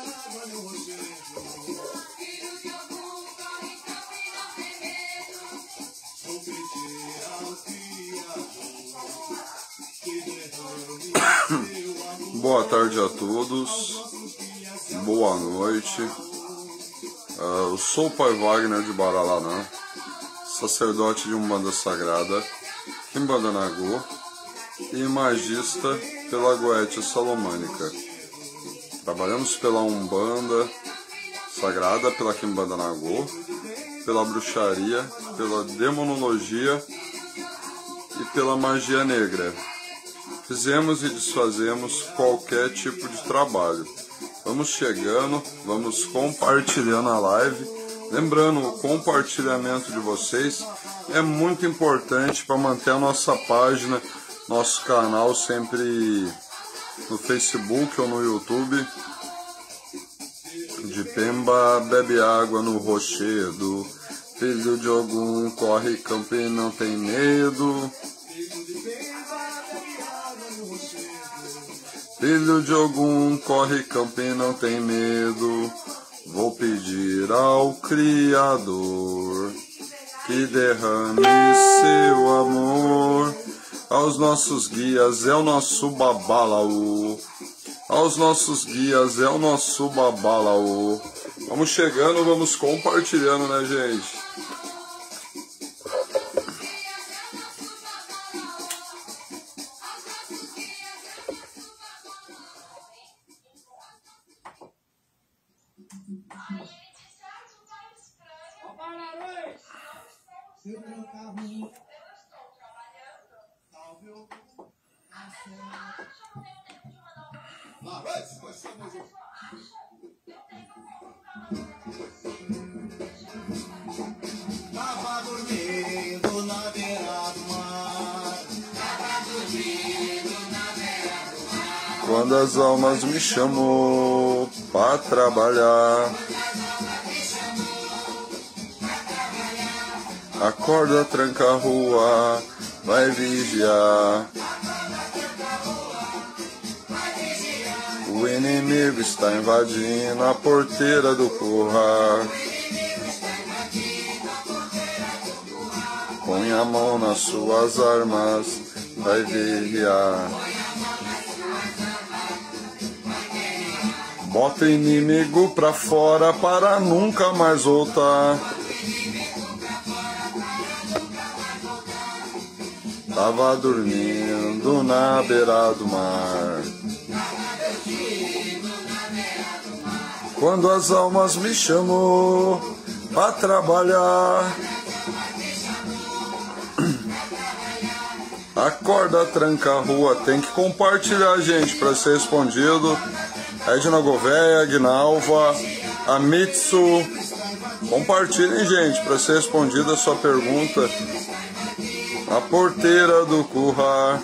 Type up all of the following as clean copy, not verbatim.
Boa tarde a todos, boa noite. Eu sou o Pai Wagner de Baralanã, sacerdote de Umbanda Sagrada, Quimbanda Nagô e magista pela Goétia Salomânica. Trabalhamos pela Umbanda Sagrada, pela Quimbanda Nagô, pela bruxaria, pela demonologia e pela magia negra. Fizemos e desfazemos qualquer tipo de trabalho. Vamos chegando, vamos compartilhando a live. Lembrando, o compartilhamento de vocês é muito importante para manter a nossa página, nosso canal sempre no Facebook ou no YouTube. De Pemba bebe água no rochedo, filho de Ogum corre campo e não tem medo. Filho de Ogum corre campo e não tem medo. Vou pedir ao Criador que derrame seu amor. Aos nossos guias é o nosso Babalaô. Aos nossos guias é o nosso Babalaô. Vamos chegando, vamos compartilhando, né, gente? Tava dormindo na beira do mar. Tava dormindo na beira do mar. Quando as almas me chamou pra trabalhar, acorda, tranca a rua, vai vigiar. O inimigo está invadindo a porteira do curral. Põe a mão nas suas armas, vai vigiar. Bota o inimigo pra fora para nunca mais voltar. Tava dormindo na beira do mar. Quando as almas me chamou pra trabalhar, acorda, tranca a rua, tem que compartilhar, gente, para ser respondido. Edna Gouveia, Gnalva, Amitsu, compartilhem, gente, para ser respondida a sua pergunta. A porteira do curral.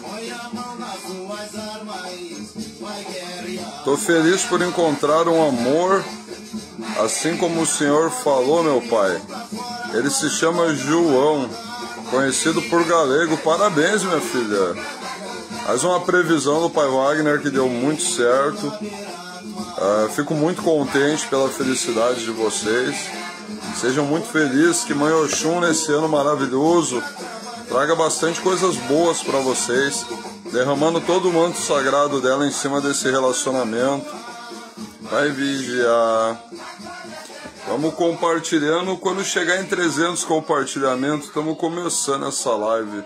Tô feliz por encontrar um amor, assim como o Senhor falou, meu pai. Ele se chama João, conhecido por Galego. Parabéns, minha filha. Mais uma previsão do Pai Wagner que deu muito certo. Fico muito contente pela felicidade de vocês. Sejam muito felizes, que Mãe Oxum nesse ano maravilhoso traga bastante coisas boas para vocês, derramando todo o manto sagrado dela em cima desse relacionamento. Vai vigiar. Vamos compartilhando. Quando chegar em 300 compartilhamentos, estamos começando essa live.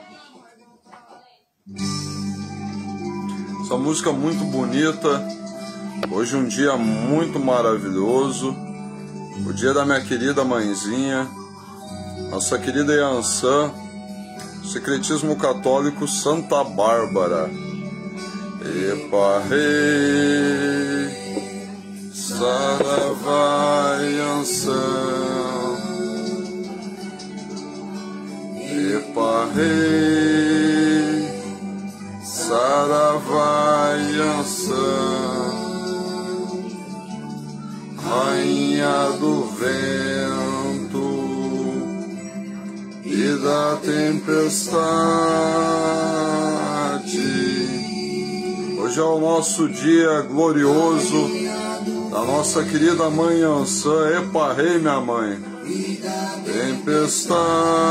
Essa música muito bonita. Hoje um dia muito maravilhoso. O dia da minha querida mãezinha, nossa querida Yansan, Secretismo Católico Santa Bárbara. Epa, rei, Saravá Yansan. Epa, rei, Saravá Yansan. Rainha do vento e da tempestade. Hoje é o nosso dia glorioso da nossa querida mãe Ançã. Epa, rei, minha mãe. Tempestade.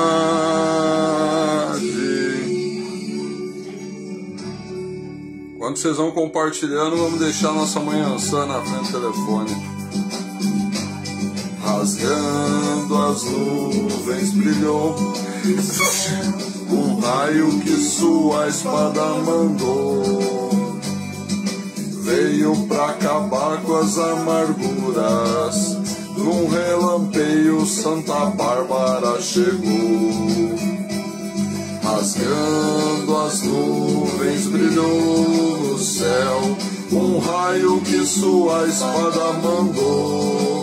Quando vocês vão compartilhando, vamos deixar nossa mãe Ançã na frente do telefone. Rasgando as nuvens brilhou um raio que sua espada mandou. Veio pra acabar com as amarguras. Num relampeio Santa Bárbara chegou. Rasgando as nuvens brilhou no céu um raio que sua espada mandou.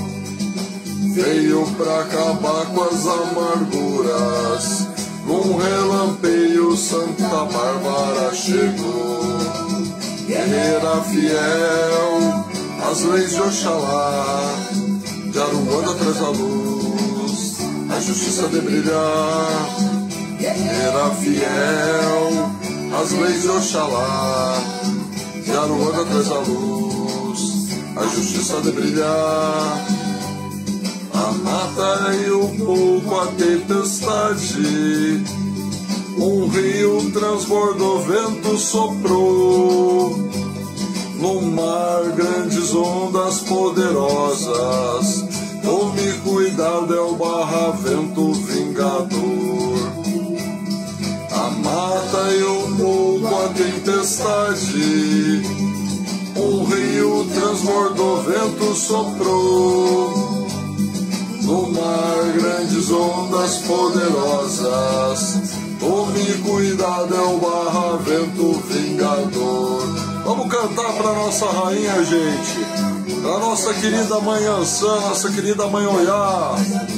Veio pra acabar com as amarguras. Num relampeio Santa Bárbara chegou. Guerreira fiel às leis de Oxalá, de Aruanda traz a luz, a justiça de brilhar. Guerreira fiel às leis de Oxalá, de Aruanda traz a luz, a justiça de brilhar. A mata e o pouco a tempestade, um rio transbordou, vento soprou. No mar grandes ondas poderosas, tome cuidado, é o barra-vento vingador. A mata e o pouco a tempestade, um rio transbordou, vento soprou. No mar grandes ondas poderosas, tome cuidado, é o barra-vento vingador. Vamos cantar pra nossa rainha, gente. Pra nossa querida mãe Ançã, nossa querida mãe Oiá.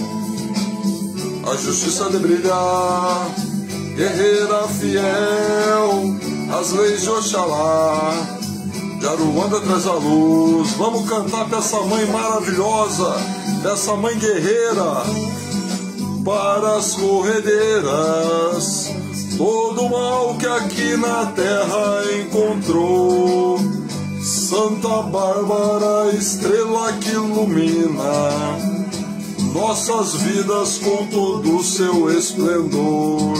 A justiça de brilhar, guerreira fiel às leis de Oxalá, de Aruanda traz a luz. Vamos cantar pra essa mãe maravilhosa, dessa mãe guerreira, para as corredeiras, todo mal que aqui na terra encontrou. Santa Bárbara, estrela que ilumina nossas vidas com todo o seu esplendor,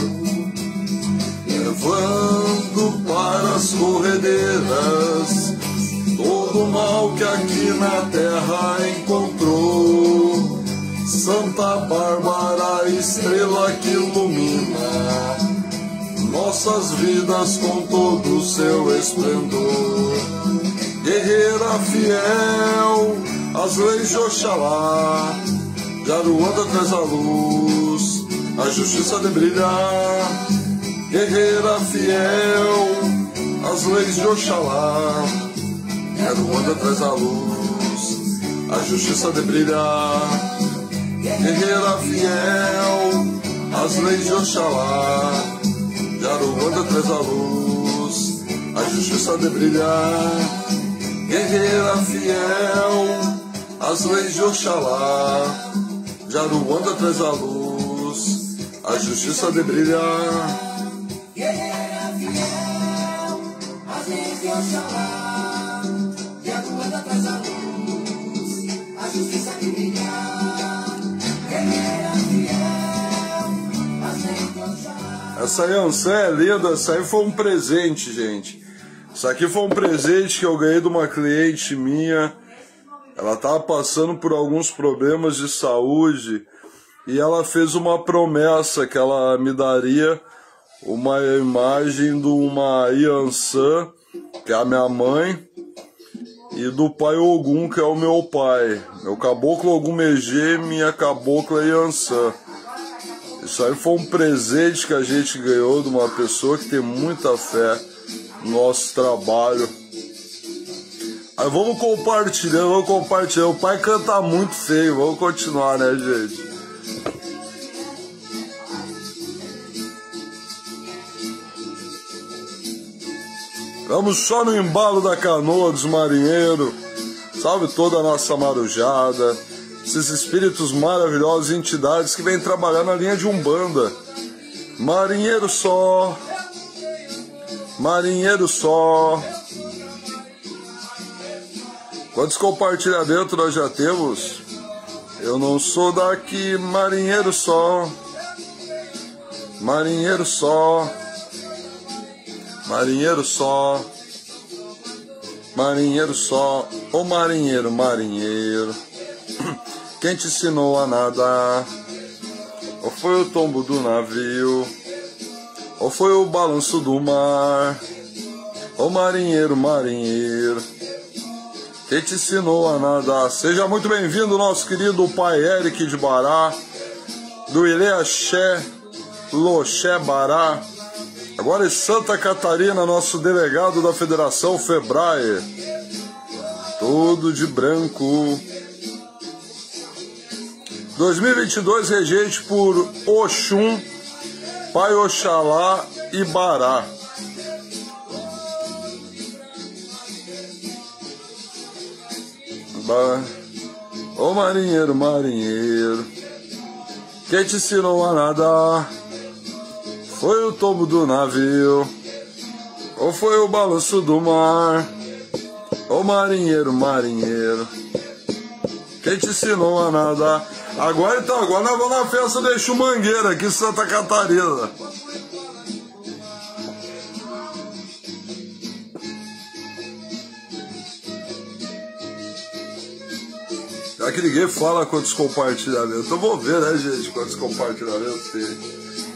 levando para as corredeiras todo mal que aqui na terra encontrou. Santa Bárbara, estrela que ilumina nossas vidas com todo o seu esplendor. Guerreira fiel às leis de Oxalá, de Aruanda traz a luz, a justiça de brilhar. Guerreira fiel às leis de Oxalá, de Aruanda traz a luz, a justiça de brilhar. Guerreira fiel às leis de Oxalá, de Aruanda traz a luz, a justiça de brilhar. Guerreira fiel às leis de Oxalá, de Aruanda traz a luz, a justiça de brilhar. Guerreira fiel às leis de Oxalá, de Aruanda traz a luz, a justiça de brilhar. Guerreira fiel às leis de Oxalá. Essa aí, Ançã, é linda. Essa aí foi um presente, gente. Isso aqui foi um presente que eu ganhei de uma cliente minha. Ela estava passando por alguns problemas de saúde e ela fez uma promessa que ela me daria uma imagem de uma Iansã, que é a minha mãe, e do pai Ogum, que é o meu pai. Meu caboclo Ogum Megê, minha cabocla Iansã. Isso aí foi um presente que a gente ganhou de uma pessoa que tem muita fé no nosso trabalho. Aí vamos compartilhando. O pai canta muito feio, vamos continuar, né, gente? Vamos só no embalo da canoa dos marinheiros. Salve toda a nossa marujada, esses espíritos maravilhosos, entidades que vêm trabalhar na linha de Umbanda. Marinheiro só, Quantos compartilhamentos nós já temos? Eu não sou daqui, marinheiro só. Marinheiro só. Marinheiro só. Marinheiro só. Ô marinheiro, marinheiro. Quem te ensinou a nadar? Ou foi o tombo do navio? Ou foi o balanço do mar? Ô marinheiro, marinheiro. Quem te ensinou a nadar? Seja muito bem-vindo, nosso querido pai Eric de Bará, do Ileaxé, Loxé Bará. Agora em Santa Catarina, nosso delegado da Federação Febrae. Todo de branco. 2022 regente por Oxum, Pai Oxalá e Bará. Ô marinheiro, marinheiro, quem te ensinou a nadar? Foi o tombo do navio? Ou foi o balanço do mar? Ô marinheiro, marinheiro, quem te ensinou a nadar? Agora então, agora nós vamos na festa de Exu Mangueira, aqui em Santa Catarina. Já que ninguém fala quantos compartilhamentos, eu vou ver, né, gente, quantos compartilhamentos tem.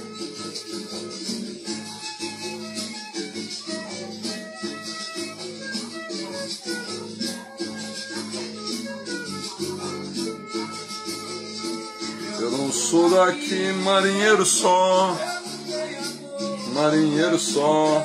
Eu não sou daqui, marinheiro só. Marinheiro só.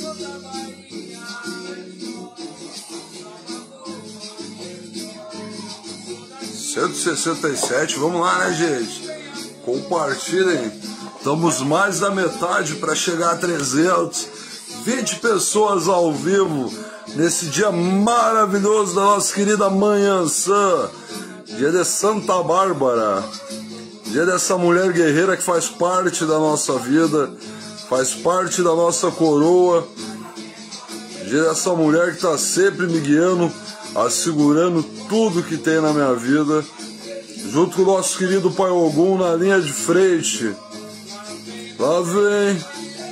R$167, vamos lá, né, gente? Compartilhem. Estamos mais da metade para chegar a 320 pessoas ao vivo nesse dia maravilhoso da nossa querida Manhãçã, dia de Santa Bárbara, dia dessa mulher guerreira que faz parte da nossa vida, faz parte da nossa coroa, dia dessa mulher que está sempre me guiando, assegurando tudo que tem na minha vida, junto com o nosso querido Pai Ogum na linha de frente. Lá vem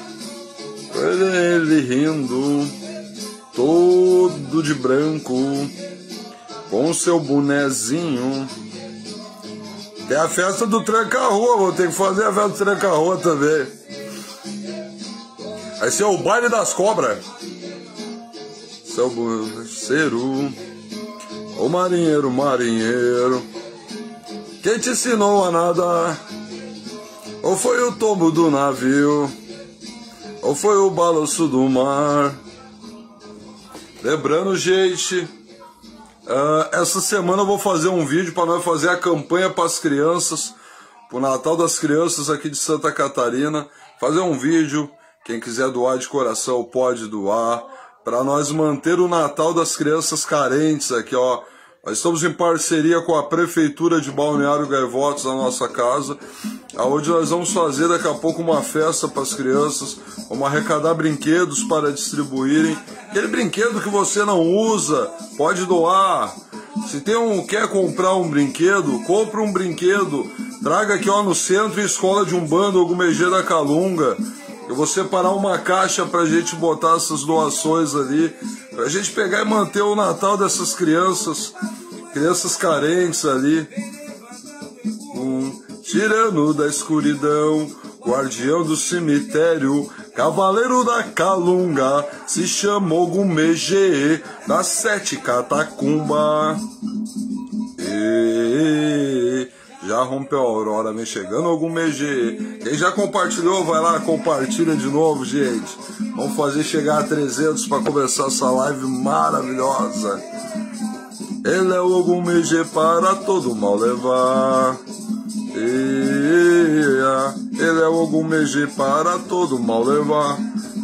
ele rindo, todo de branco, com seu bonezinho. Tem a festa do Tranca-Rua, vou ter que fazer a festa do Tranca-Rua também. Vai ser o baile das cobras. Seu boneiro. Ô marinheiro, marinheiro, quem te ensinou a nadar? Ou foi o tombo do navio? Ou foi o balanço do mar? Lembrando, gente, essa semana eu vou fazer um vídeo para nós fazer a campanha para as crianças, para o Natal das Crianças aqui de Santa Catarina. Fazer um vídeo, quem quiser doar de coração pode doar, para nós manter o Natal das crianças carentes aqui, ó. Nós estamos em parceria com a Prefeitura de Balneário Gaivotas, na nossa casa, onde nós vamos fazer daqui a pouco uma festa para as crianças, vamos arrecadar brinquedos para distribuírem. Aquele brinquedo que você não usa, pode doar. Se quer comprar um brinquedo, compre um brinquedo, traga aqui, ó, no Centro e Escola de Umbanda Ogumegê da Calunga. Eu vou separar uma caixa pra gente botar essas doações ali, pra gente pegar e manter o Natal dessas crianças carentes ali. Tirano da escuridão, guardião do cemitério, cavaleiro da Calunga, se chama Ogumegê das 7 catacumba. Já rompeu a aurora, vem chegando Ogumegê. Quem já compartilhou, vai lá, compartilha de novo, gente. Vamos fazer chegar a 300 para começar essa live maravilhosa. Ele é o Ogumegê para todo mal levar. Ele é o Ogumegê para todo mal levar.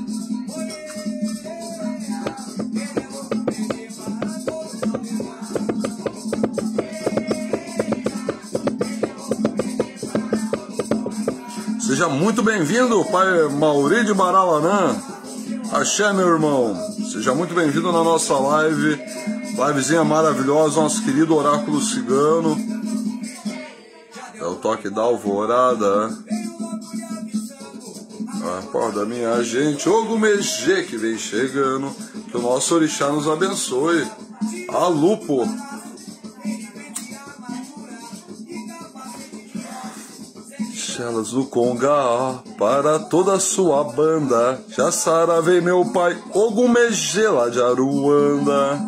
Seja muito bem-vindo, pai Mauri de Baralanã. Axé, meu irmão. Seja muito bem-vindo na nossa live. Livezinha maravilhosa, nosso querido Oráculo Cigano. É o toque da alvorada. Acorda minha gente, Ogumegê que vem chegando. Que o nosso orixá nos abençoe. Alupo. Chelas do Conga para toda a sua banda. Jassara vem meu pai, Ogumegê lá de Aruanda.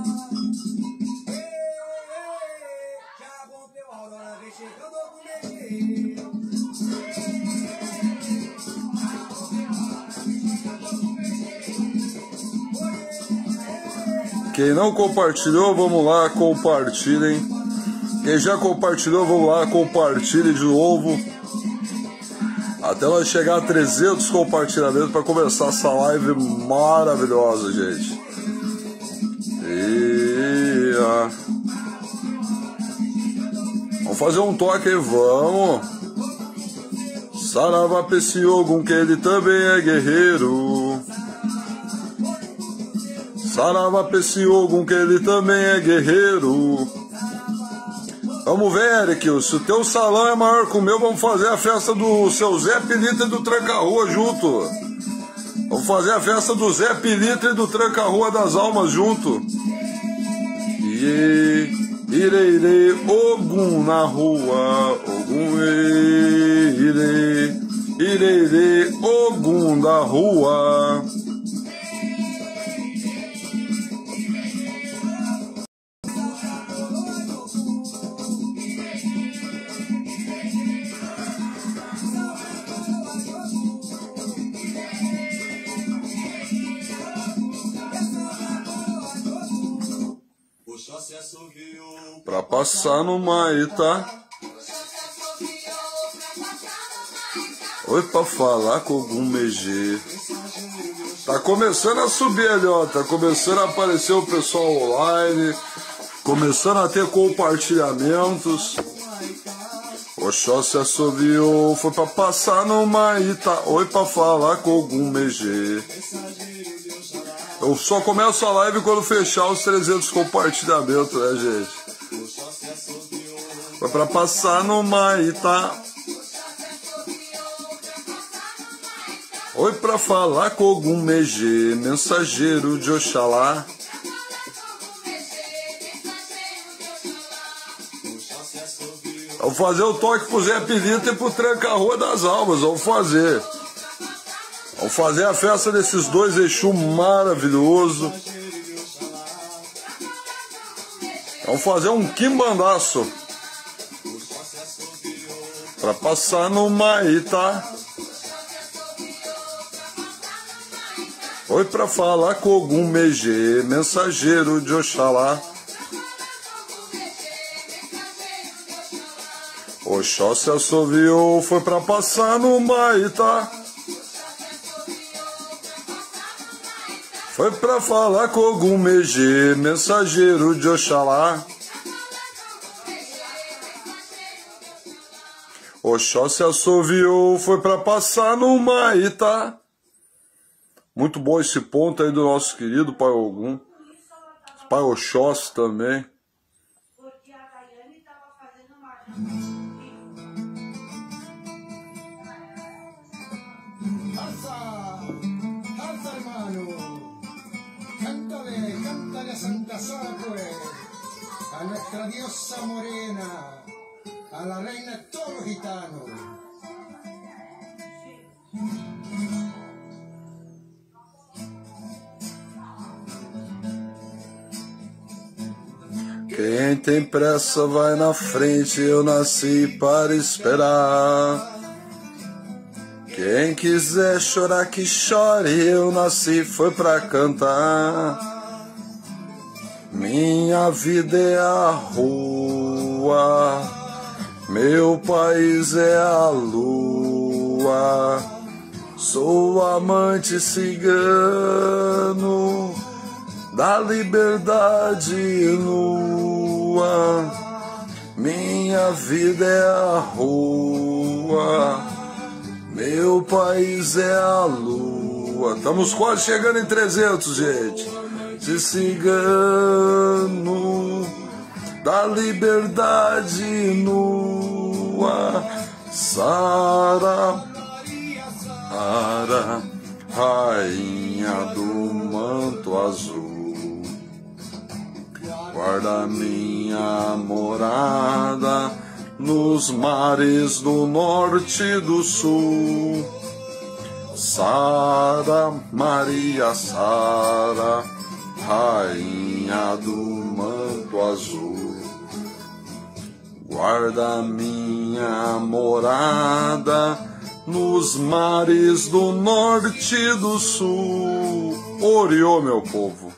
Quem não compartilhou, vamos lá, compartilhem. Quem já compartilhou, vamos lá, compartilhe de novo. Até nós chegar a 300 compartilhamentos para começar essa live maravilhosa, gente. Vamos fazer um toque aí, vamos. Saravá pra esse Ogum, que ele também é guerreiro. Saravá pra esse Ogum, que ele também é guerreiro. Vamos ver, Eric, se o teu salão é maior que o meu, vamos fazer a festa do seu Zé Pilitra e do Tranca-Rua junto. Vamos fazer a festa do Zé Pilitra e do Tranca-Rua das Almas junto. Irei, Ogum na rua, Ogum, irei, Ogum da rua. Pra passar no Maitá. Oi, pra falar com Ogumegê. Tá começando a subir ali, ó. Tá começando a aparecer o pessoal online. Começando a ter compartilhamentos. Oxóssi assobiou. Foi pra passar no Maitá. Oi, pra falar com Ogumegê. Eu só começo a live quando fechar os 300 compartilhamentos, né, gente? Foi pra passar no Maitá. Oi, pra falar com Ogumegê, mensageiro de Oxalá. Vamos fazer o toque pro Zé Pilitra e pro Tranca-Rua das Almas. Vamos fazer. Vamos fazer a festa desses dois Exu maravilhoso. Vamos fazer um quimbandaço. Pra passar no Maitá. Oi, pra falar com Ogumegê, mensageiro de Oxalá. Oxóssi assoviou, foi pra passar no Maitá. Foi pra falar com Ogumegê, mensageiro de Oxalá. Oxóssi assoviou, foi pra passar no Maitá. Muito bom esse ponto aí do nosso querido Pai Ogum. Pai Oxóssi também. Porque a Daiane estava fazendo uma... Alza hermano, cántale a Santa Sacue, a nuestra diosa morena, a la reina de todos los gitanos. Quem tem pressa vai na frente, eu nasci para esperar. Quem quiser chorar que chore, eu nasci foi pra cantar. Minha vida é a rua, meu país é a lua. Sou amante cigano da liberdade nua. Minha vida é a rua, meu país é a lua. Estamos quase chegando em 300, gente. de cigano, da liberdade nua. Sara, Sara, rainha do manto azul, guarda minha morada nos mares do norte e do sul. Sara, Maria Sara, rainha do manto azul, guarda minha morada nos mares do norte e do sul. Oriô, meu povo.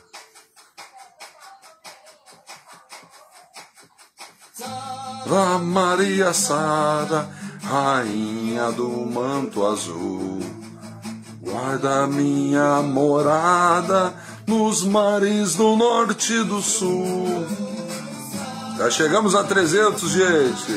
Sara, Maria Sara, rainha do manto azul, guarda minha morada nos mares do norte e do sul. Já chegamos a 300, gente.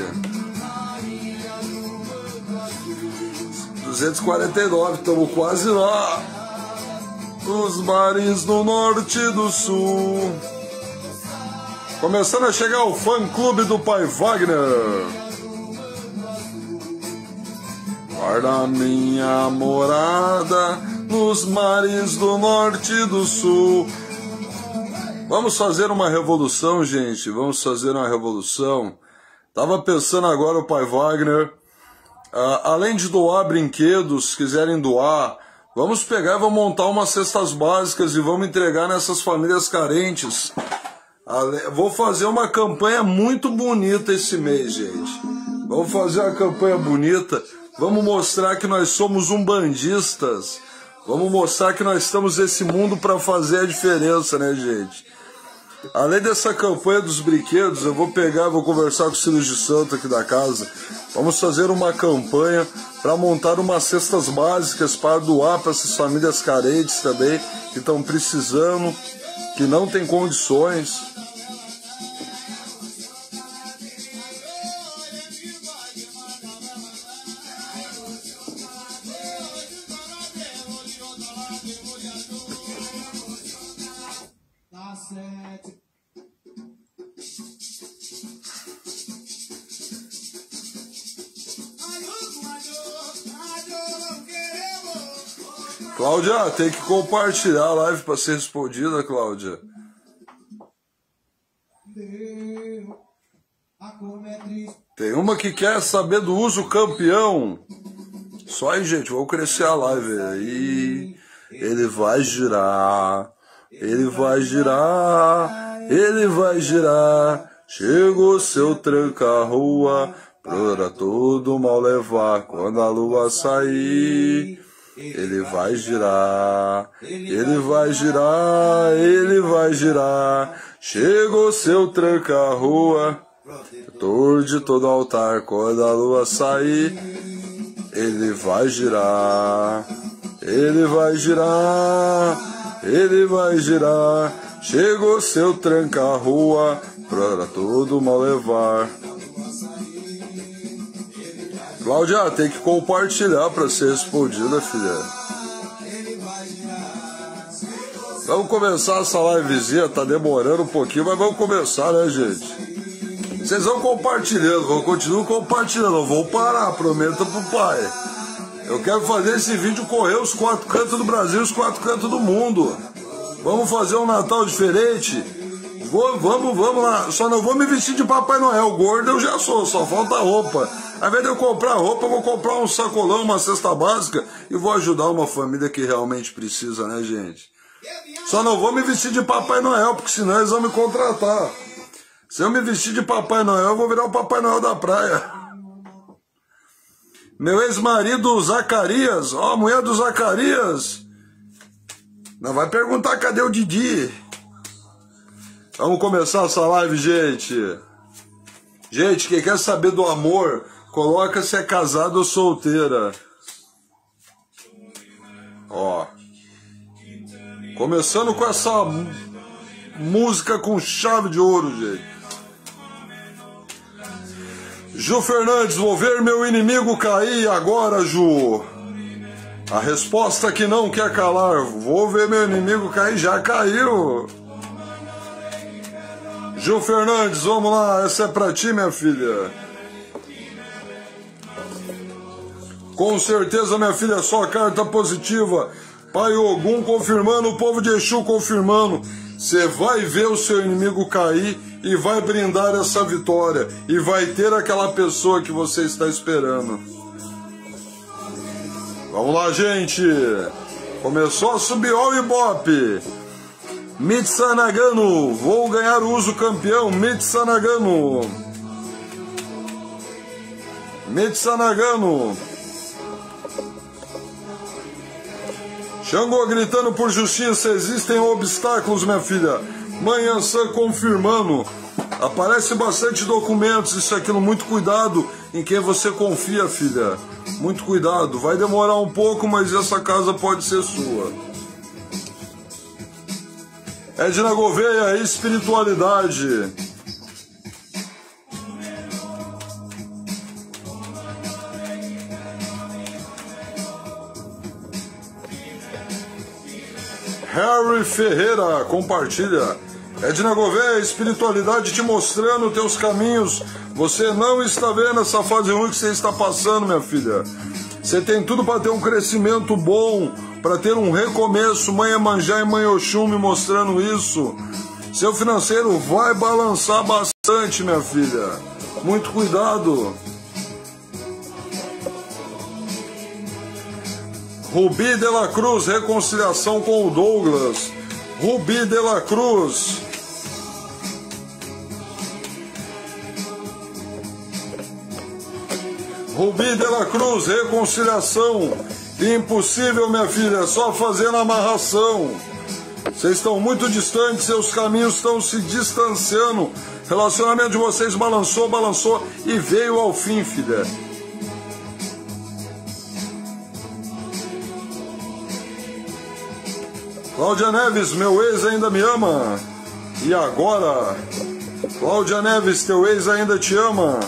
249, estamos quase lá. Nos mares do norte e do sul. Começando a chegar o fã-clube do Pai Wagner. Guarda minha morada nos mares do norte e do sul. Vamos fazer uma revolução, gente. Vamos fazer uma revolução. Tava pensando agora o Pai Wagner. Além de doar brinquedos, se quiserem doar, vamos pegar e vamos montar umas cestas básicas e vamos entregar nessas famílias carentes. Vou fazer uma campanha muito bonita esse mês, gente. Vamos fazer uma campanha bonita. Vamos mostrar que nós somos umbandistas. Vamos mostrar que nós estamos nesse mundo para fazer a diferença, né, gente? Além dessa campanha dos brinquedos, eu vou pegar, vou conversar com os filhos de santo aqui da casa. Vamos fazer uma campanha para montar umas cestas básicas para doar para essas famílias carentes também, que estão precisando, que não tem condições. Cláudia, tem que compartilhar a live para ser respondida, Cláudia. Tem uma que quer saber do uso campeão. Só aí, gente, vamos crescer a live aí. Ele vai girar, ele vai girar, ele vai girar. Chegou seu tranca-rua, pra todo mal levar. Quando a lua sair, ele vai girar, ele vai girar, ele vai girar. Chegou seu tranca-rua, protetor de todo altar. Quando a lua sair, ele vai girar, ele vai girar, ele vai girar. Chegou seu tranca-rua, pra todo mal levar. Cláudia, tem que compartilhar para ser respondida, filha. Vamos começar essa livezinha, tá demorando um pouquinho, mas vamos começar, né, gente? Vocês vão compartilhando, vão continuar compartilhando, não vou parar, prometo pro pai. Eu quero fazer esse vídeo correr os 4 cantos do Brasil, os 4 cantos do mundo. Vamos fazer um Natal diferente? Vamos lá, só não vou me vestir de Papai Noel, gordo eu já sou, só falta roupa. Ao invés de eu comprar roupa, eu vou comprar um sacolão, uma cesta básica e vou ajudar uma família que realmente precisa, né, gente? Só não vou me vestir de Papai Noel, porque senão eles vão me contratar. Se eu me vestir de Papai Noel, eu vou virar o Papai Noel da praia. Meu ex-marido Zacarias, ó, a mulher do Zacarias, não vai perguntar cadê o Didi. Vamos começar essa live, gente. Gente, quem quer saber do amor, coloca se é casado ou solteira. Ó. Começando com essa música com chave de ouro, gente. Ju Fernandes, vou ver meu inimigo cair agora, Ju. A resposta que não quer calar. Vou ver meu inimigo cair. Já caiu. Gil Fernandes, vamos lá. Essa é pra ti, minha filha. Com certeza, minha filha, só carta positiva. Pai Ogum confirmando, o povo de Exu confirmando. Você vai ver o seu inimigo cair e vai brindar essa vitória. E vai ter aquela pessoa que você está esperando. Vamos lá, gente. Começou a subir o Ibope. Mitsanagano. Vou ganhar o uso campeão. Mitsanagano. Mitsanagano. Xangô gritando por justiça, existem obstáculos, minha filha. Manhã Sã confirmando. Aparece bastante documentos, isso e aquilo. Muito cuidado em quem você confia, filha. Muito cuidado. Vai demorar um pouco, mas essa casa pode ser sua. Edna Gouveia, espiritualidade. Harry Ferreira, compartilha. Edna Gouveia, espiritualidade te mostrando teus caminhos. Você não está vendo essa fase ruim que você está passando, minha filha. Você tem tudo para ter um crescimento bom, para ter um recomeço. Mãe Iemanjá e Mãe Oxum me mostrando isso. Seu financeiro vai balançar bastante, minha filha. Muito cuidado. Rubi de la Cruz, reconciliação com o Douglas. Rubi de la Cruz. Rubi de la Cruz, reconciliação. Impossível, minha filha, é só fazendo amarração. Vocês estão muito distantes, seus caminhos estão se distanciando. O relacionamento de vocês balançou, balançou e veio ao fim, filha. Cláudia Neves, meu ex ainda me ama. E agora? Cláudia Neves, teu ex ainda te ama.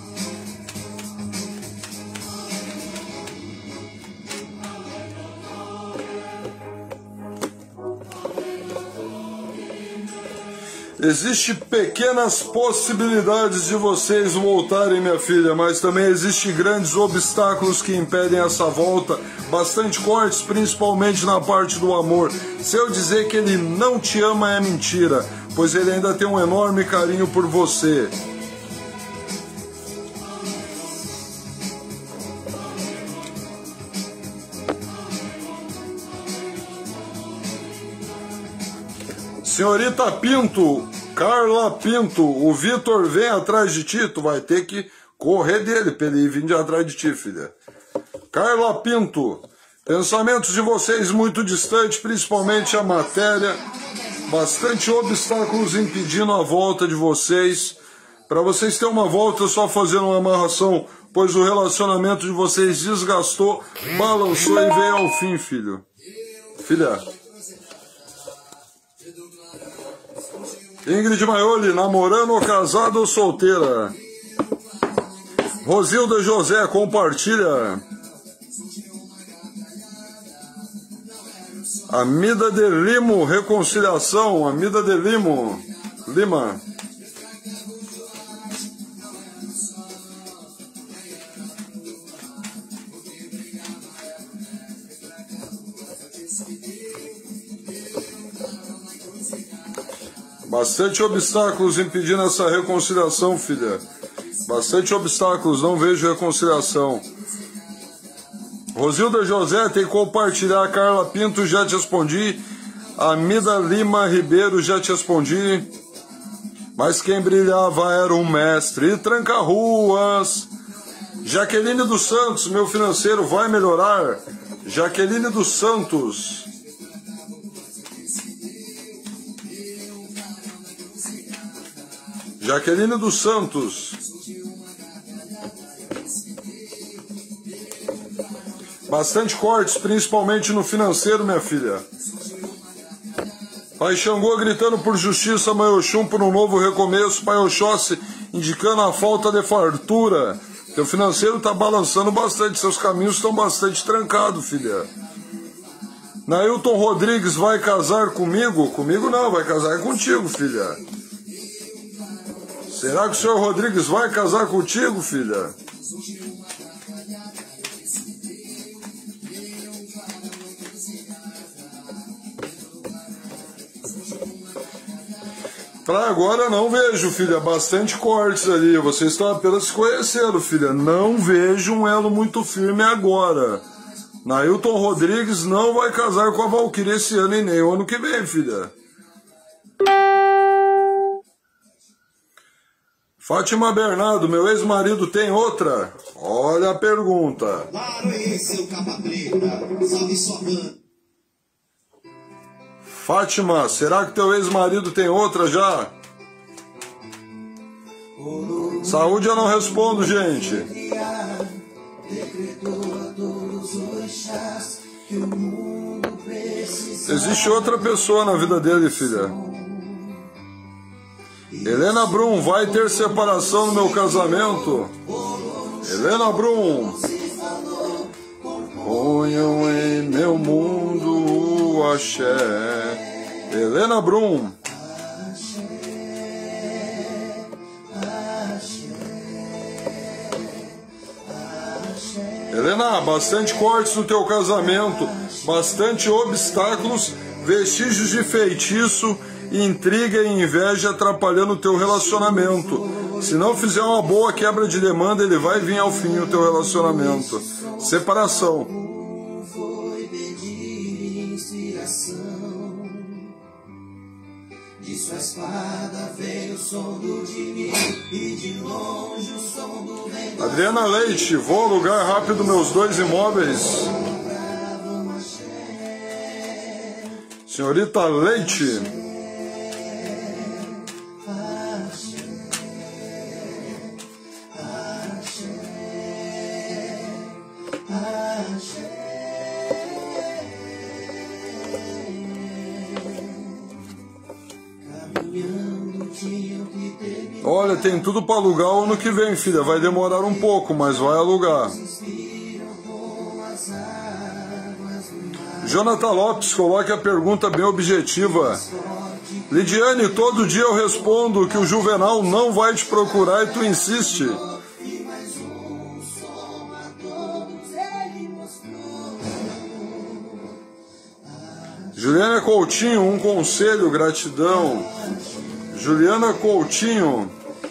Existem pequenas possibilidades de vocês voltarem, minha filha, mas também existem grandes obstáculos que impedem essa volta. Bastante cortes, principalmente na parte do amor. Se eu dizer que ele não te ama é mentira, pois ele ainda tem um enorme carinho por você. Senhorita Pinto, Carla Pinto, o Vitor vem atrás de ti, tu vai ter que correr dele para ele vir de atrás de ti, filha. Carla Pinto, pensamentos de vocês muito distantes, principalmente a matéria, bastante obstáculos impedindo a volta de vocês. Para vocês terem uma volta, só fazendo uma amarração, pois o relacionamento de vocês desgastou, balançou e veio ao fim, filho. Filha. Ingrid Maioli, namorando ou casada ou solteira? Rosilda José, compartilha. Amida de Limo, reconciliação. Amida de Limo, Lima. Bastante obstáculos impedindo essa reconciliação, filha. Bastante obstáculos, não vejo reconciliação. Rosilda José, tem que compartilhar. Carla Pinto, já te respondi. Amida Lima Ribeiro, já te respondi. Mas quem brilhava era um mestre. E tranca-ruas. Jaqueline dos Santos, meu financeiro vai melhorar. Jaqueline dos Santos. Jaqueline dos Santos. Bastante cortes, principalmente no financeiro, minha filha. Pai Xangô gritando por justiça, Mãe Oxum por um novo recomeço. Pai Oxóssi indicando a falta de fartura. Teu financeiro tá balançando bastante, seus caminhos estão bastante trancados, filha. Nailton Rodrigues vai casar comigo? Comigo não, vai casar contigo, filha. Será que o senhor Rodrigues vai casar contigo, filha? Pra agora não vejo, filha, bastante cortes ali, vocês estão apenas se conhecendo, filha, não vejo um elo muito firme agora. Nailton Rodrigues não vai casar com a Valkyrie esse ano e nem o ano que vem, filha. Fátima Bernardo, meu ex-marido tem outra? Olha a pergunta. Claro, esse é o capa preta, salve sua banda. Fátima, será que teu ex-marido tem outra já? Saúde eu não respondo, gente. Existe outra pessoa na vida dele, filha. Helena Brum, vai ter separação no meu casamento? Helena Brum. Ponham em meu mundo o axé. Helena Brum. Helena, bastante cortes no teu casamento, bastante obstáculos, vestígios de feitiço, intriga e inveja atrapalhando o teu relacionamento. Se não fizer uma boa quebra de demanda, ele vai vir ao fim o teu relacionamento. Separação. De sua espada veio o som do dinheiro e de longe o som do vento. Adriana Leite, vou alugar rápido meus 2 imóveis. Senhorita Leite. Olha, tem tudo para alugar o ano que vem, filha. Vai demorar um pouco, mas vai alugar. Jonathan Lopes, coloque a pergunta bem objetiva. Lidiane, todo dia eu respondo que o Juvenal não vai te procurar e tu insiste. Juliana Coutinho, um conselho, gratidão. Juliana Coutinho.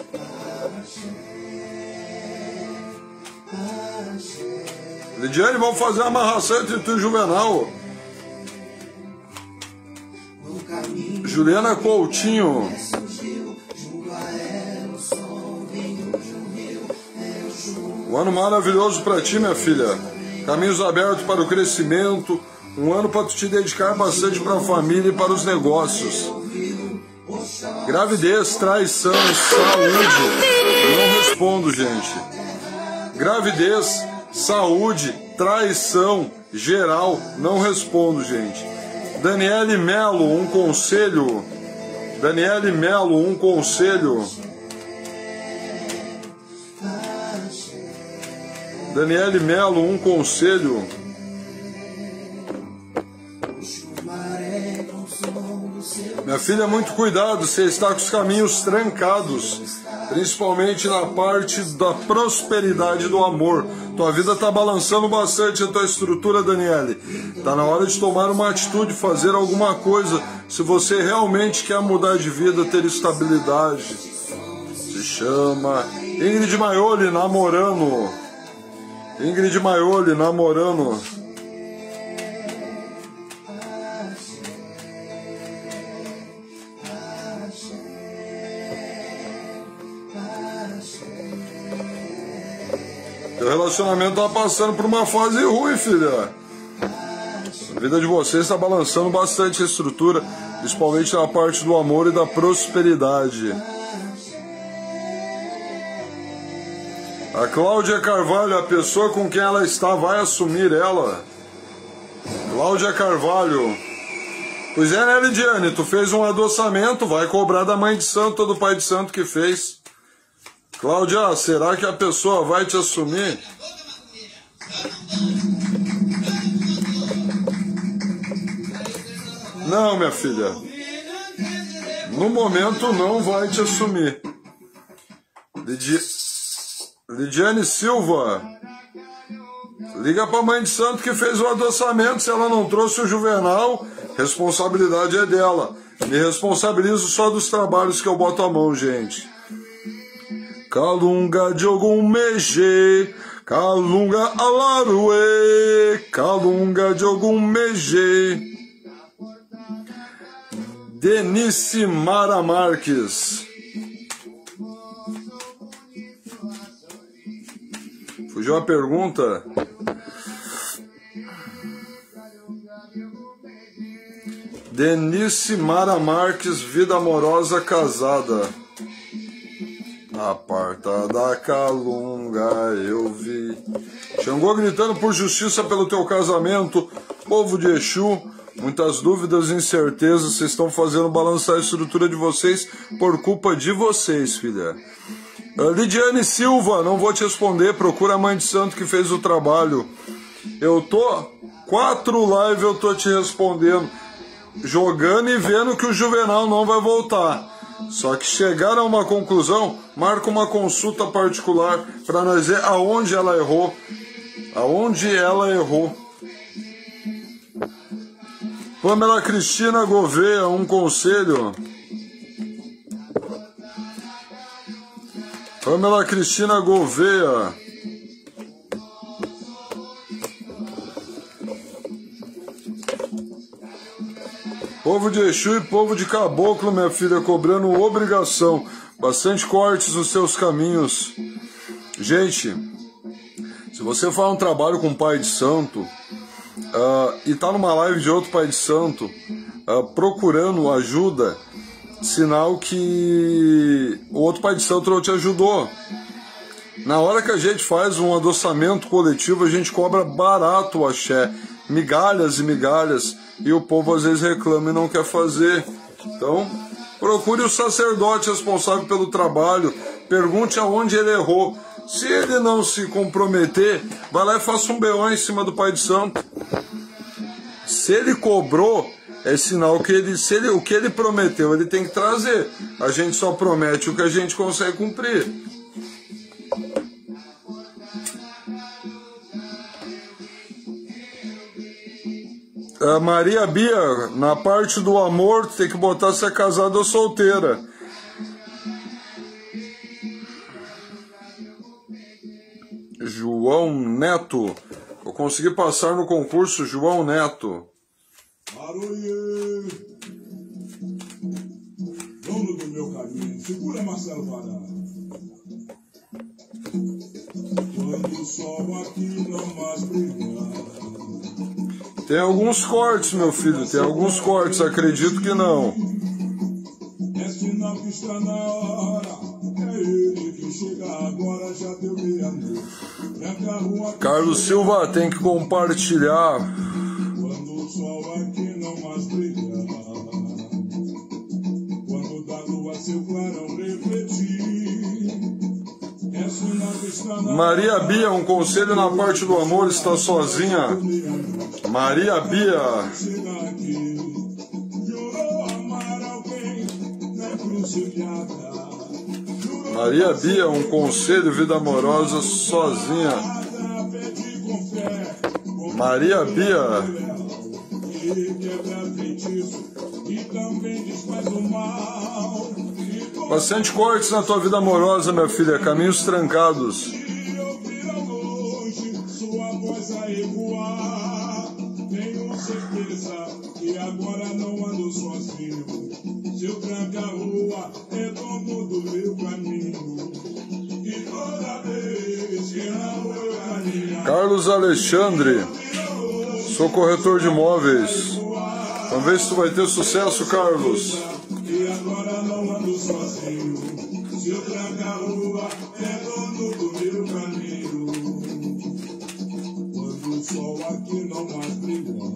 Lidiane, vamos fazer uma amarração entre tu e Juvenal. Juliana Coutinho. Um ano maravilhoso para ti, minha filha. Caminhos abertos para o crescimento. Um ano para tu te dedicar bastante para a família e para os negócios. Gravidez, traição, saúde. Eu não respondo, gente. Gravidez, saúde, traição, geral. Não respondo, gente. Daniele Melo, um conselho. Daniele Melo, um conselho. Daniele Melo, um conselho. Minha filha, muito cuidado, você está com os caminhos trancados, principalmente na parte da prosperidade do amor. Tua vida está balançando bastante a tua estrutura, Daniele. Está na hora de tomar uma atitude, fazer alguma coisa, se você realmente quer mudar de vida, ter estabilidade. Se chama Ingrid Maioli, namorando. Ingrid Maioli, namorando. Teu relacionamento tá passando por uma fase ruim, filha. A vida de vocês está balançando bastante a estrutura, principalmente na parte do amor e da prosperidade. A Cláudia Carvalho, a pessoa com quem ela está, vai assumir ela. Cláudia Carvalho. Pois é, né, Lidiane? Tu fez um adoçamento, vai cobrar da mãe de santo ou do pai de santo que fez. Cláudia, será que a pessoa vai te assumir? Não, minha filha. No momento não vai te assumir. Lidiane Silva. Liga pra mãe de santo que fez o adoçamento. Se ela não trouxe o Juvenal, responsabilidade é dela. Me responsabilizo só dos trabalhos que eu boto a mão, gente. Calunga de algum meje, Calunga alarue, Calunga de algum meje. Denise Mara Marques. Fugiu a pergunta? Denise Mara Marques, vida amorosa casada. Aparta da Calunga eu vi. Xangô gritando por justiça pelo teu casamento. Povo de Exu, muitas dúvidas e incertezas. Vocês estão fazendo balançar a estrutura de vocês por culpa de vocês, filha. Lidiane Silva, não vou te responder. Procura a mãe de santo que fez o trabalho. Eu tô 4 lives, eu tô te respondendo, jogando e vendo que o Juvenal não vai voltar. Só que chegar a uma conclusão, marca uma consulta particular para nós ver aonde ela errou. Aonde ela errou. Pamela Cristina Gouveia, um conselho. Pamela Cristina Gouveia. Povo de Exu e povo de Caboclo, minha filha, cobrando obrigação. Bastante cortes nos seus caminhos. Gente, se você faz um trabalho com um pai de santo e tá numa live de outro pai de santo procurando ajuda, sinal que o outro pai de santo não te ajudou. Na hora que a gente faz um adoçamento coletivo, a gente cobra barato o axé, migalhas e migalhas, e o povo às vezes reclama e não quer fazer. Então, procure o sacerdote responsável pelo trabalho, pergunte aonde ele errou. Se ele não se comprometer, vai lá e faça um BO em cima do pai de santo. Se ele cobrou, é sinal que o que ele prometeu, ele tem que trazer. A gente só promete o que a gente consegue cumprir. Maria Bia, na parte do amor, tem que botar se é casada ou solteira. João Neto. Eu consegui passar no concurso João Neto. Aroie, dono do meu caminho, segura Marcelo Vará. Quando o sol aqui não mais brilhar. Tem alguns cortes, meu filho, tem alguns cortes, acredito que não. É sinal que está na hora, é ele que chega agora, já deu meia-noite. Carlos Silva, tem que compartilhar. Quando o sol aqui não mais brilhar, quando da lua seu clarão refletir, é sinal que está na hora. Maria Bia, um conselho na parte do amor, está sozinha. Maria Bia. Maria Bia, um conselho, vida amorosa, sozinha. Maria Bia. Bastante cortes na tua vida amorosa, minha filha, caminhos trancados. E agora não ando sozinho. Seu tranca-rua é dono do meu caminho. E toda vez que na rua caminhar. Carlos Alexandre, sou corretor de imóveis. Vamos ver se tu vai ter sucesso, Carlos. E agora não ando sozinho. Seu tranca-rua é dono do meu caminho. Quando o sol aqui não mais brilhar,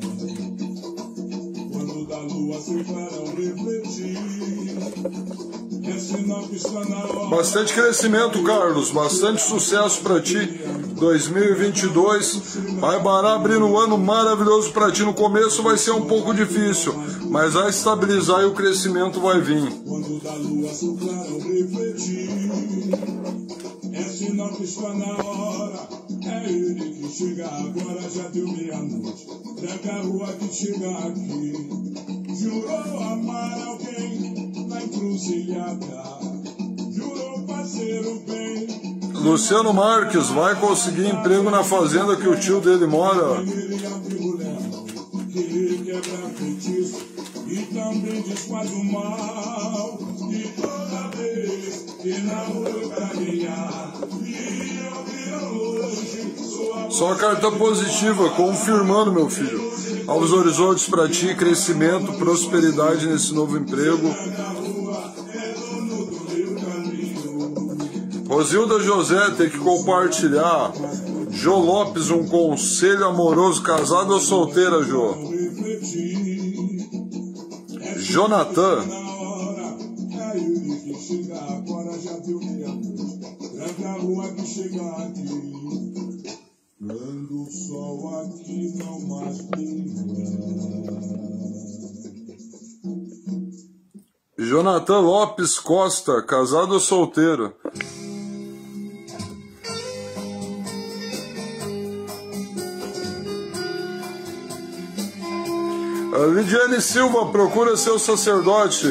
da lua seu clarão refletir, é sinal que está na hora. Bastante crescimento, Carlos. Bastante sucesso para ti. 2022 vai Bará abrindo um ano maravilhoso para ti. No começo vai ser um pouco difícil, mas vai estabilizar e o crescimento vai vir. Quando da lua soprar eu refletir, é sinal que está na hora. É ele que chega agora, já deu meia-noite. Tranca a rua que chega aqui. Jurou amar alguém na encruzilhada. Jurou parceiro bem. Luciano Marques vai conseguir emprego na fazenda que o tio dele mora. Ele abriu o leão, que ele quebra feitiço e também desfaz o mal. E toda vez que na rua eu caminhar, e eu vi hoje sua Só carta positiva, confirmando, meu filho. Aos horizontes para ti, crescimento, prosperidade nesse novo emprego. rua é dono do meu caminho. Rosilda José tem que compartilhar. Jô Lopes, um conselho amoroso, casado ou solteira, Jô? Refletir, Jonathan. na hora, é ele que chega agora, já deu meia-noite. Tranca a rua que chega aqui. Quando o sol aqui não mais brilha. Jonathan Lopes Costa, casado ou solteiro? A Lidiane Silva, procura seu sacerdote.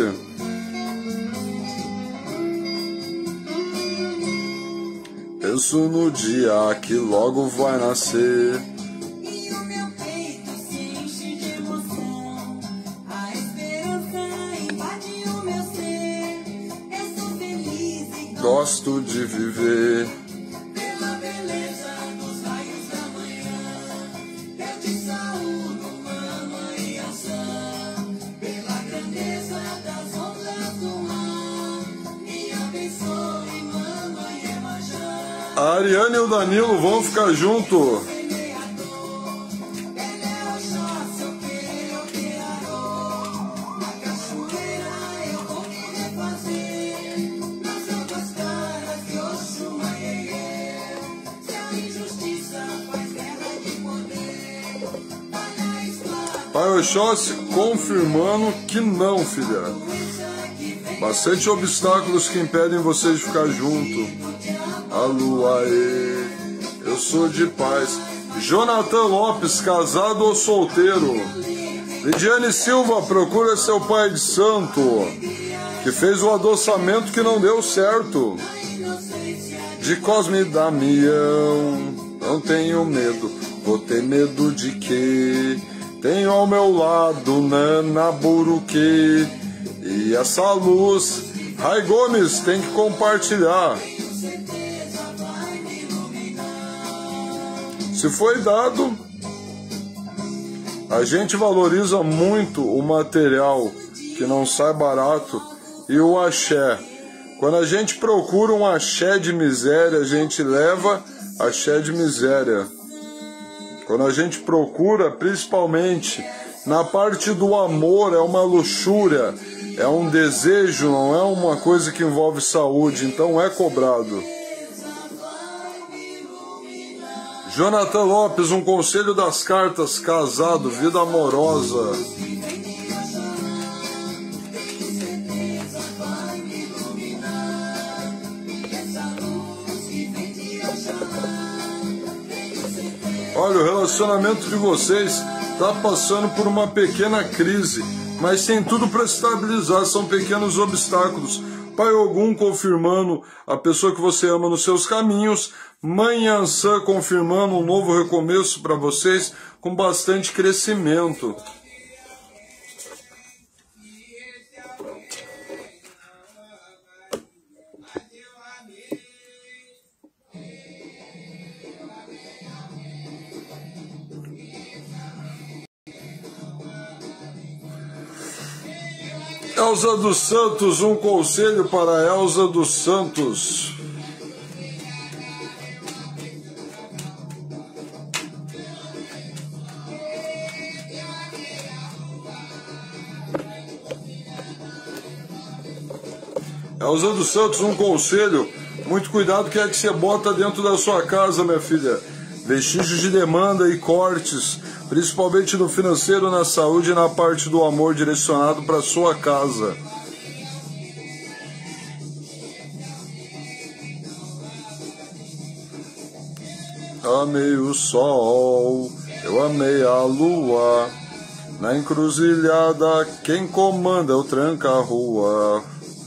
Penso no dia que logo vai nascer. E o meu peito se enche de emoção. A esperança invade o meu ser. Eu sou feliz e Gosto de viver. pela beleza dos raios da manhã. Eu te saúdo, mamãe ação. Pela grandeza das ondas do mar. Me abençoe, mamãe Iemanjá. A Ariane e o Danilo vão ficar junto. Semeador, ele é o Oxóssi, o criador. Na cachoeira eu vou me refazer. Nas águas claras de Oxum, Iê. Se a injustiça faz guerra de poder, olha a espada, Pai Oxóssi confirmando que não, filha. que vem Bastante obstáculos que impedem vocês de ficar junto. A lua eu sou de paz. Jonathan Lopes, casado ou solteiro? Lidiane Silva, procura seu pai de santo, que fez o adoçamento que não deu certo. De Cosme e Damião, não tenho medo. Vou ter medo de quê? Tenho ao meu lado Nana Buruque. E essa luz, Rai Gomes, tem que compartilhar. Se foi dado, a gente valoriza muito o material, que não sai barato, e o axé. Quando a gente procura um axé de miséria, a gente leva axé de miséria. Quando a gente procura, principalmente na parte do amor, é uma luxúria, é um desejo, não é uma coisa que envolve saúde, então é cobrado. Jonathan Lopes, um conselho das cartas, casado, vida amorosa. Olha, o relacionamento de vocês está passando por uma pequena crise, mas tem tudo para estabilizar, são pequenos obstáculos. Pai Ogum confirmando a pessoa que você ama nos seus caminhos. Mãe Ansã confirmando um novo recomeço para vocês com bastante crescimento. Elza dos Santos, um conselho para Elza dos Santos. Elza dos Santos, um conselho. Muito cuidado que é que você bota dentro da sua casa, minha filha. Vestígios de demanda e cortes, principalmente no financeiro, na saúde e na parte do amor direcionado para sua casa. Amei o sol, eu amei a lua. Na encruzilhada, quem comanda é o tranca-rua.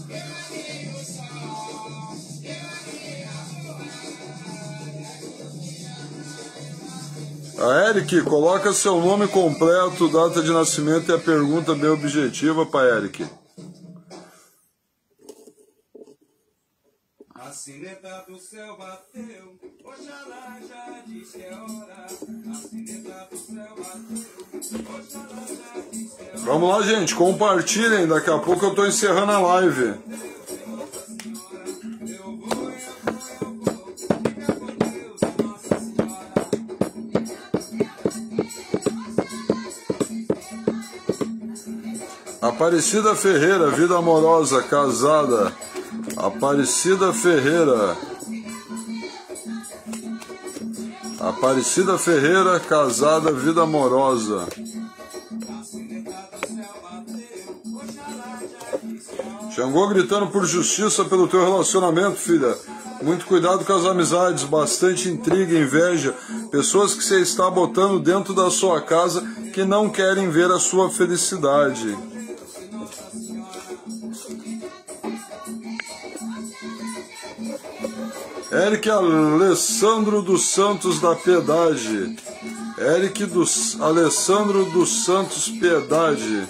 A Eric, coloca seu nome completo, data de nascimento e a pergunta bem objetiva para Eric. A sineta do céu bateu, Oxalá já disse é hora. A sineta do céu bateu, Oxalá já disse é hora. Vamos lá, gente, compartilhem, daqui a pouco eu tô encerrando a live. Aparecida Ferreira, vida amorosa, casada. Aparecida Ferreira. Aparecida Ferreira, casada, vida amorosa. Xangô gritando por justiça pelo teu relacionamento, filha. Muito cuidado com as amizades, bastante intriga, inveja. Pessoas que você está botando dentro da sua casa que não querem ver a sua felicidade. Eric Alessandro dos Santos da Piedade. Eric Alessandro dos Santos Piedade.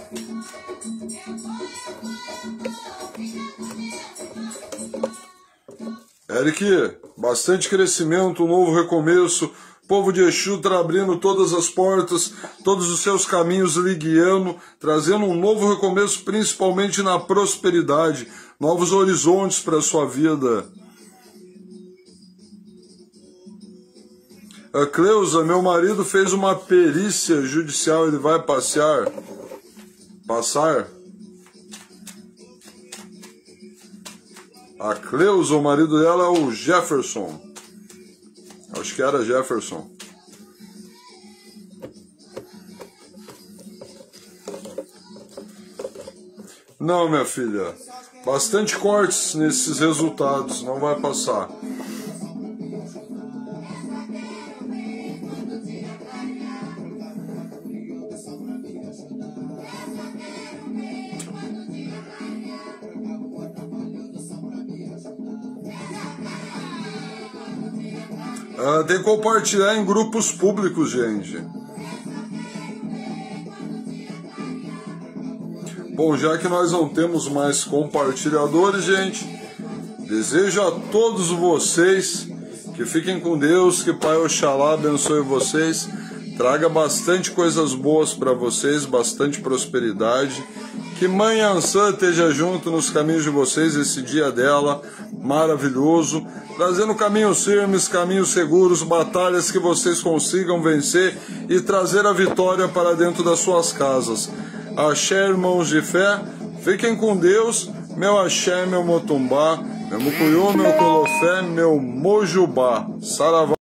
Eric, bastante crescimento, um novo recomeço. Povo de Exu está abrindo todas as portas, todos os seus caminhos lhe guiando, trazendo um novo recomeço, principalmente na prosperidade, novos horizontes para a sua vida. A Cleusa, meu marido fez uma perícia judicial, ele vai passar. A Cleusa, o marido dela é o Jefferson. Acho que era Jefferson. Não, minha filha. Bastante cortes nesses resultados, não vai passar. Tem que compartilhar em grupos públicos, gente. Bom, já que nós não temos mais compartilhadores, gente, desejo a todos vocês que fiquem com Deus, que Pai Oxalá abençoe vocês, traga bastante coisas boas para vocês, bastante prosperidade, que Mãe Ansã esteja junto nos caminhos de vocês, esse dia dela, maravilhoso, trazendo caminhos firmes, caminhos seguros, batalhas que vocês consigam vencer e trazer a vitória para dentro das suas casas. Axé, irmãos de fé, fiquem com Deus, meu axé, meu motumbá, meu mucuyô, meu colofé, meu mojubá. Saravá.